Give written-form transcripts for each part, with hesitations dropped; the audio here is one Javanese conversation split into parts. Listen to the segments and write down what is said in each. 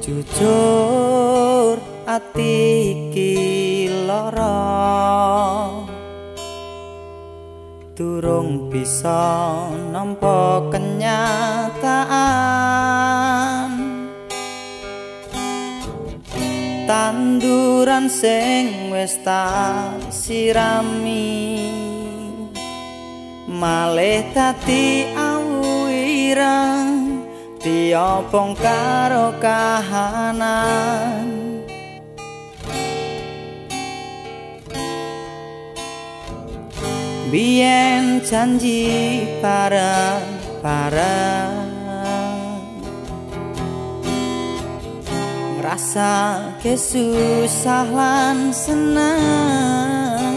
Jujur ati iki lara, durung bisa nampa kenyataan. Tanduran sing wis tak sirami malih dadi awu ireng, diobong karo kahanan. Biyen janji bareng-bareng, ngrasake susah lan seneng.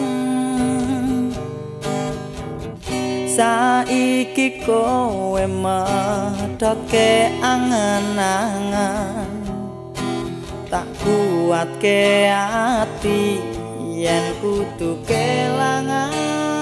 Saiki kowe medhotke angen-angen, tak kuatke ati yen kudu kelangan.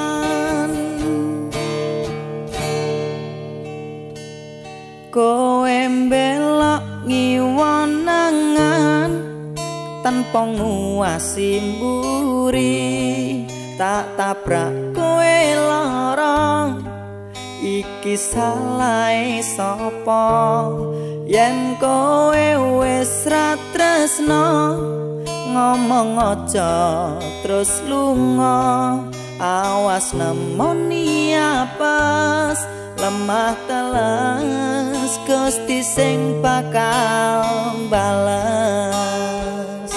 Kowe mbelok ngiwonangan tanpa nguasi mburi, tak tabrak kowe lorong. Iki salahe sapa yen kowe wis ra tresno? Ngomong aja terus lunga, awas nemoni apes, lemah teles Gusti sing bakal bales.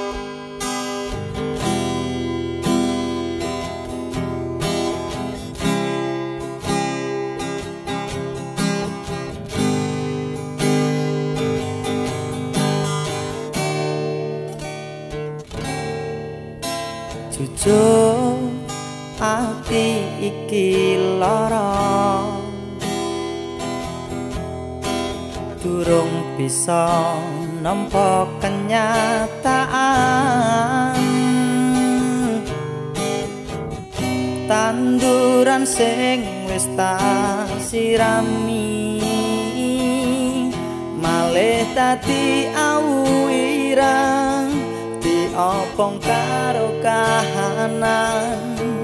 Jujur ati iki lara, durung bisa nampa kenyataan. Tanduran sing wis tak sirami malih dadi awu ireng, diobong karo kahanan.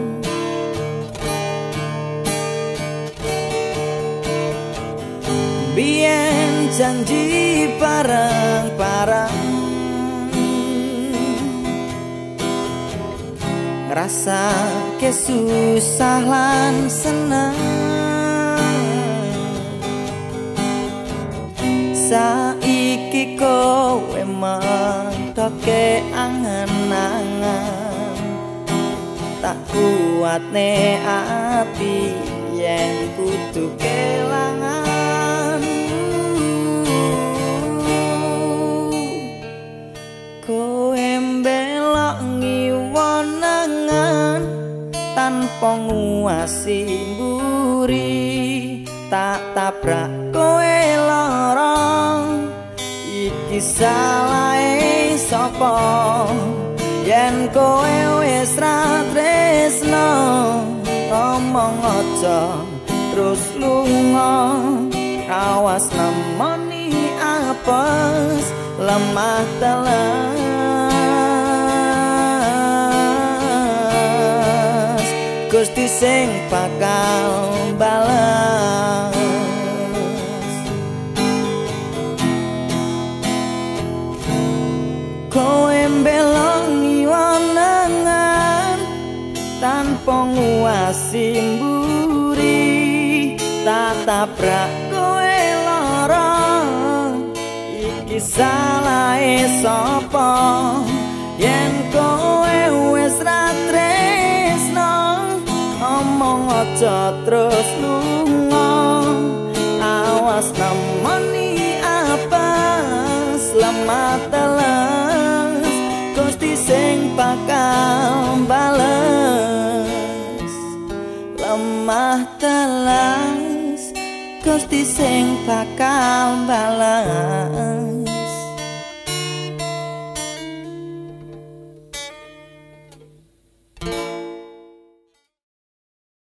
Biyen janji bareng-bareng, ngrasake susah lan seneng. Saiki kowe medhotke angen-angen, tak kuatne ati yen kudu kelangan. Kowe mbelok ngiwonangan tanpa nguasi mburi, tak tabrak kowe lorong. Iki salahe sapa yen kowe wis ra tresno? Ngomong aja terus lunga, awas nemoni apes, lemah teles Gusti sing bakal bales. Kowe mbelok ngiwonangan tanpa nguasi mburi, tak tabrak kowe lorong. Iki salahe sapa yen kowe wis ra tresno? Omong aja terus lunga, awas nemoni apes, lemah teles Gusti sing bakal bales. Lemah teles Gusti sing bakal bales.